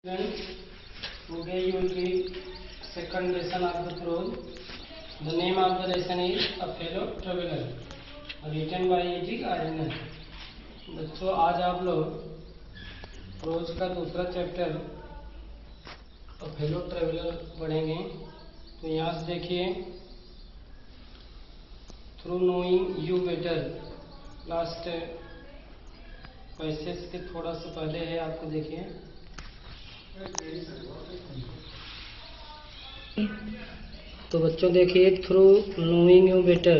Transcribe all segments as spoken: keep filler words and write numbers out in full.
Friends, today you will read second lesson of the prose. The name of the lesson is A Fellow Traveler, written by A G Gardiner. बच्चों, आज आप लोग pros का दूसरा chapter a fellow traveller पढ़ेंगे। तो यहाँ से देखिए, through knowing you better, last passage के थोड़ा सा पहले है, आपको देखिए। तो बच्चों देखिए, थ्रू नोइंग यू बेटर,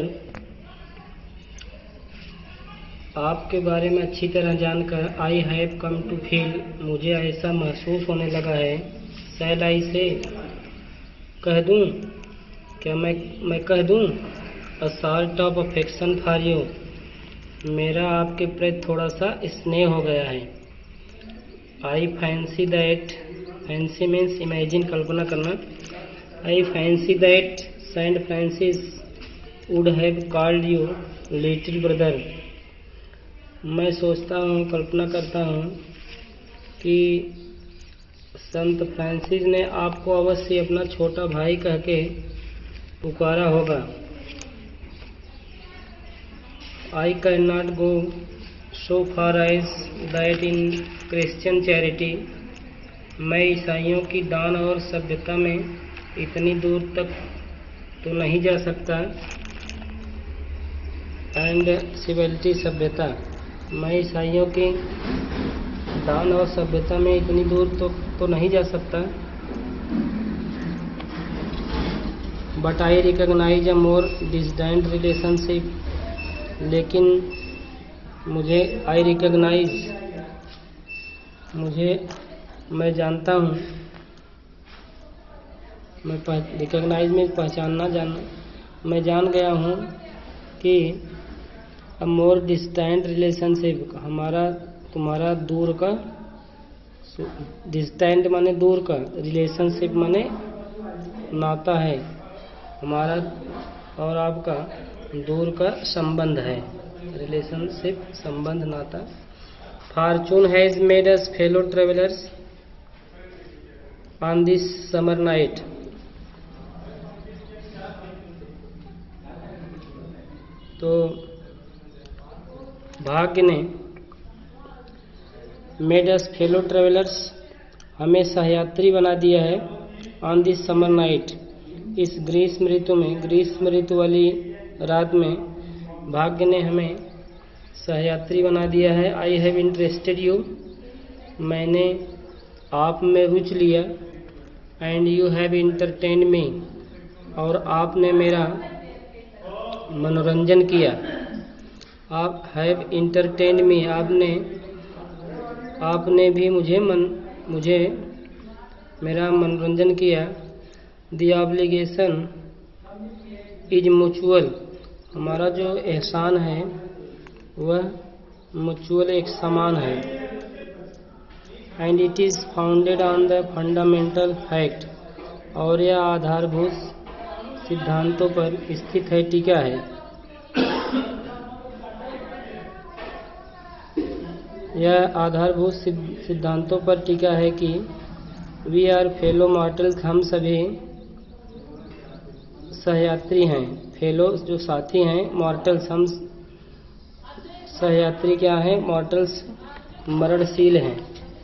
आपके बारे में अच्छी तरह जानकर, I have come to feel, मुझे ऐसा महसूस होने लगा है। शायद आई से, कह दूं, क्या मैं मैं कह दूं, a sort of affection for you, मेरा आपके प्रति थोड़ा सा स्नेह हो गया है। I fancy that, fancy means imagine, कल्पना करना। I fancy that Saint Francis would have called you little brother, मैं सोचता हूँ, कल्पना करता हूँ कि संत फ्रांसिस ने आपको अवश्य अपना छोटा भाई कह के पुकारा होगा। I can not go so far as that in Christian charity, मैं ईसाइयों की दान और सभ्यता में इतनी दूर तक तो नहीं जा सकता। एंड सिविलिटी, सभ्यता, मैं ईसाइयों की दान और सभ्यता में इतनी दूर तो तो नहीं जा सकता। But I recognise a more distant relationship, लेकिन मुझे आई रिकॉग्नाइज, मुझे मैं जानता हूँ, मैं रिकॉग्नाइज में पहचानना, जानना, मैं जान गया हूँ कि अ मोर डिस्टेंट रिलेशनशिप, हमारा तुम्हारा दूर का, डिस्टेंट माने दूर का, रिलेशनशिप माने नाता है, हमारा और आपका दूर का संबंध है, रिलेशनशिप, संबंध, नाता। Fortune has made us fellow travellers on this summer night, तो भाग्य ने मेड अस फेलो ट्रेवलर्स, हमें सहयात्री बना दिया है। ऑन दिस समर नाइट, इस ग्रीष्म ऋतु में, ग्रीष्म ऋतु वाली रात में भाग्य ने हमें सहयात्री बना दिया है। आई हैव इंटरेस्टेड यू, मैंने आप में रुचि लिया। And you have entertained me, और आपने मेरा मनोरंजन किया। आप हैव इंटरटेन्ड मी, आपने आपने भी मुझे मन मुझे मेरा मनोरंजन किया। द ऑब्लिगेशन इज म्यूचुअल, हमारा जो एहसान है वह म्यूचुअल, एक समान है। And it is founded on the fundamental fact, और यह आधारभूत सिद्धांतों पर स्थित है, टिका है। यह आधारभूत सिद्धांतों पर टिका है कि वी आर फेलो मॉर्टल्स, हम सभी सहयात्री हैं। फेलो जो साथी हैं, मॉर्टल्स हम सहयात्री क्या हैं, मॉर्टल्स मरणशील हैं।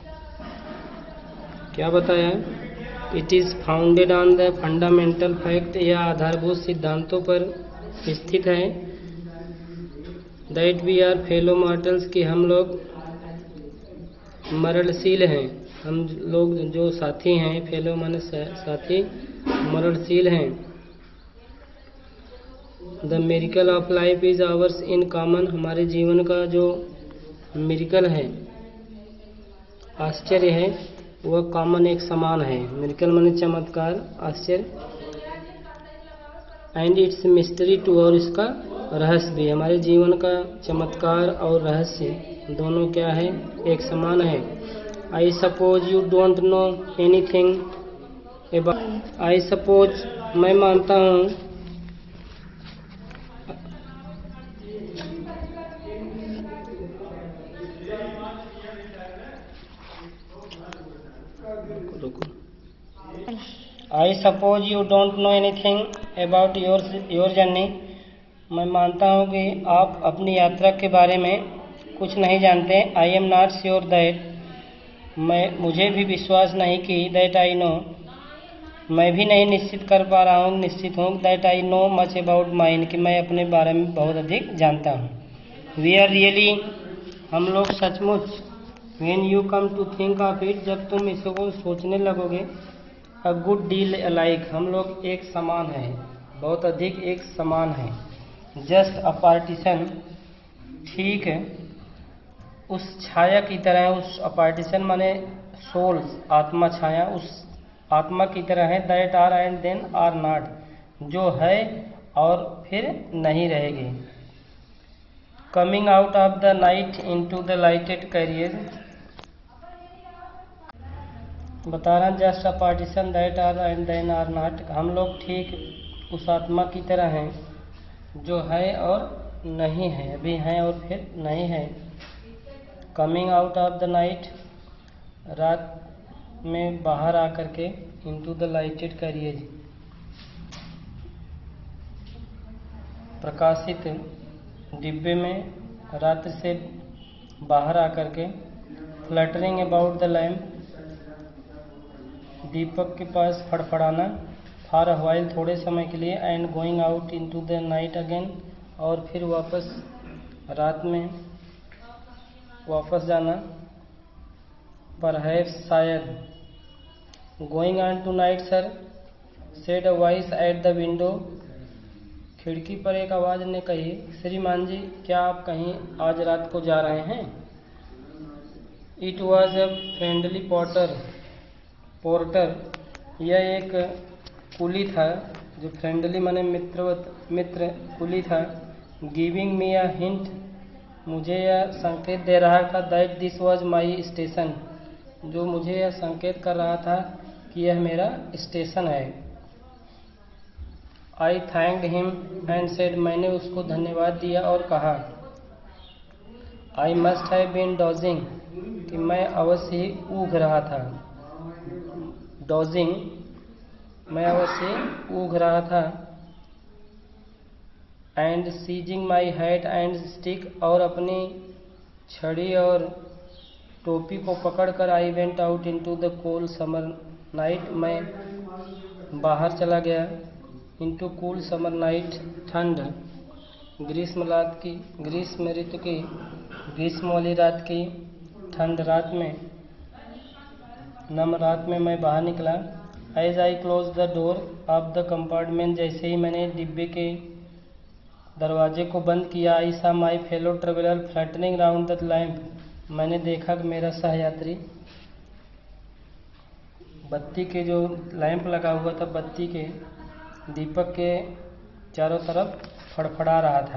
क्या बताया? It is founded on the fundamental fact, यह आधारभूत सिद्धांतों पर स्थित है। That we are fellow mortals, कि हम लोग मरणशील हैं, हम लोग जो साथी हैं, फेलो माने साथी, मरणशील हैं। The miracle of life is ours in common, हमारे जीवन का जो मिरेकल है, आश्चर्य है, वह कॉमन, एक समान है। मिरेकल माने चमत्कार, आश्चर्य। एंड इट्स मिस्ट्री टू, और इसका रहस्य भी, हमारे जीवन का चमत्कार और रहस्य दोनों क्या है, एक समान है। I suppose you don't know anything about, I suppose, मैं मानता हूँ, रुको। I suppose you don't know anything about your your journey. मैं मानता हूँ कि आप अपनी यात्रा के बारे में कुछ नहीं जानते। I am not sure that, मैं मुझे भी विश्वास नहीं कि दैट आई नो, मैं भी नहीं निश्चित कर पा रहा हूँ निश्चित हूँ that I know much about mine, कि मैं अपने बारे में बहुत अधिक जानता हूँ। वी आर रियली, हम लोग सचमुच, when you come to think of it, जब तुम इसको सोचने लगोगे, अ गुड डील अलाइक, हम लोग एक समान हैं, बहुत अधिक एक समान हैं। जस्ट अ पार्टीशन, ठीक है, उस छाया की तरह, उस पार्टीशन माने सोल्स, आत्मा छाया, उस आत्मा की तरह है। That are and then are not, जो है और फिर नहीं रहेगी। Coming out of the night into the lighted carriage, बता रहा just a partition that are and then are not, हम लोग ठीक उस आत्मा की तरह हैं जो है और नहीं है, अभी हैं और फिर नहीं है। Coming out of the night, रात में बाहर आकर के, इनटू द लाइटेड कैरियर, प्रकाशित डिब्बे में, रात्रि से बाहर आकर के। फ्लटरिंग अबाउट द लैम्प, दीपक के पास फड़फड़ाना। फॉर अ व्हाइल, थोड़े समय के लिए। And going out into the night again, और फिर वापस रात में वापस जाना। परहैप्स, शायद। Going on tonight sir, said a voice at the window, खिड़की पर एक आवाज़ ने कही, श्रीमान जी, क्या आप कहीं आज रात को जा रहे हैं? It was a friendly porter, porter, यह एक कुली था, जो फ्रेंडली माने मित्रवत, मित्र कुली था। गिविंग मी अ हिंट, मुझे यह संकेत दे रहा था। That this was my station, जो मुझे यह संकेत कर रहा था कि यह मेरा स्टेशन है। I thanked him and said, मैंने उसको धन्यवाद दिया और कहा। I must have been dozing, कि मैं अवश्य ही ऊँघ रहा था। डॉजिंग, मैं अवश्य ऊँघ रहा था। And seizing my hat and stick, और अपनी छड़ी और टोपी को पकड़कर, I went out into the cold summer night, मैं बाहर चला गया। इनटू कूल समर नाइट, ठंड, ग्रीष्म रात की, ग्रीष्म ऋतु की, ग्रीष्म वाली रात की ठंड रात में, नम रात में मैं बाहर निकला। As I close the door of the compartment, जैसे ही मैंने डिब्बे के दरवाजे को बंद किया। I saw my fellow traveller flattening round the lamp, मैंने देखा कि मेरा सहयात्री बत्ती के, जो लैंप लगा हुआ था बत्ती के, दीपक के चारों तरफ फड़फड़ा रहा था।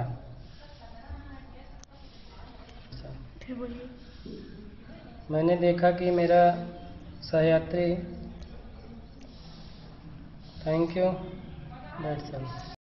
फिर बोलिए। मैंने देखा कि मेरा सहयात्री, थैंक यू, दैट्स ऑल।